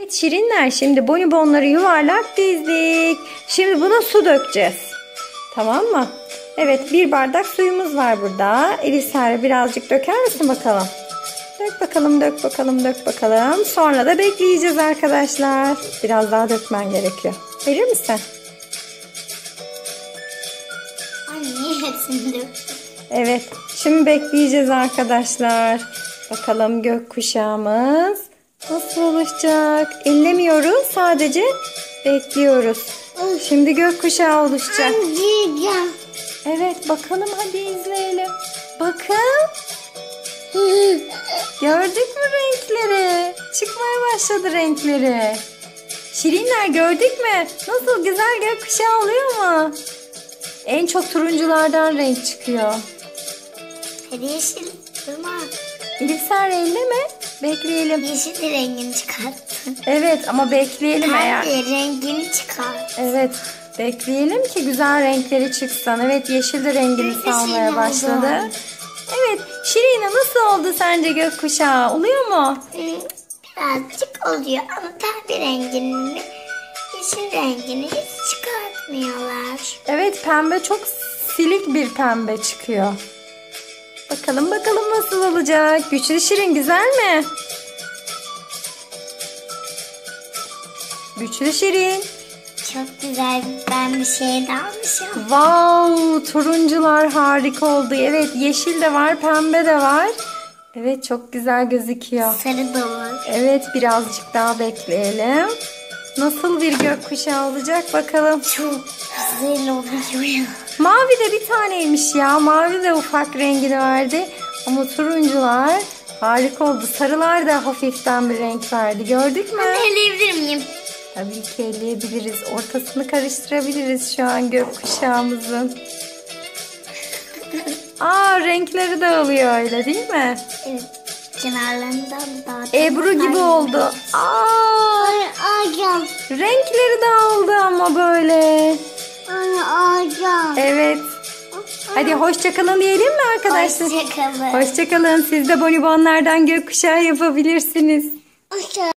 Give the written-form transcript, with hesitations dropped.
Evet şirinler, şimdi bonibonları yuvarlak dizdik. Şimdi buna su dökeceğiz. Tamam mı? Evet, bir bardak suyumuz var burada. Elisare birazcık döker misin bakalım? Dök bakalım, dök bakalım, dök bakalım. Sonra da bekleyeceğiz arkadaşlar. Biraz daha dökmen gerekiyor. Verir misin? Anne hepsini dök. Evet, şimdi bekleyeceğiz arkadaşlar. Bakalım gökkuşağımız nasıl oluşacak? Ellemiyoruz, sadece bekliyoruz. Şimdi gökkuşağı oluşacak. Anne. Evet, bakalım, hadi izleyelim. Bakın. Gördük mü renkleri? Çıkmaya başladı renkleri. Şirinler, gördük mü? Nasıl güzel gökkuşağı oluyor mu? En çok turunculardan renk çıkıyor. Hadi yeşil. Durma. Elifser, elleme. Bekleyelim. Yeşil de rengini çıkarttın. Evet, ama bekleyelim eğer. Pembe rengini çıkart. Evet, bekleyelim ki güzel renkleri çıksın. Evet, yeşil de rengini salmaya başladı. Evet, Şirine, nasıl oldu sence gökkuşağı? Oluyor mu? Birazcık oluyor ama pembe rengini, yeşil rengini hiç çıkartmıyorlar. Evet, pembe çok silik bir pembe çıkıyor. Bakalım nasıl olacak? Güçlü Şirin, güzel mi? Güçlü Şirin. Çok güzel, ben bir şey de almışım. Wow, turuncular harika oldu. Evet, yeşil de var, pembe de var. Evet, çok güzel gözüküyor. Sarı da var. Evet, birazcık daha bekleyelim. Nasıl bir gökkuşağı olacak bakalım. Çok güzel oluyor. Mavi de bir taneymiş ya. Mavi de ufak rengini verdi. Ama turuncular harika oldu. Sarılar da hafiften bir renk verdi. Gördük mü? Anne, eleyebilir miyim? Tabii ki elleyebiliriz. Ortasını karıştırabiliriz şu an gökkuşağımızın. Renkleri dağılıyor öyle değil mi? Evet. Kenarlarından dağıtalım. Ebru gibi oldu. Ağacağım. Renkleri dağıldı ama böyle. Anne ağacağım. Evet. Hadi hoşçakalın diyelim mi arkadaşlar? Hoşçakalın. Hoşçakalın. Siz de bonibonlardan gökkuşağı yapabilirsiniz. Hoşçakalın.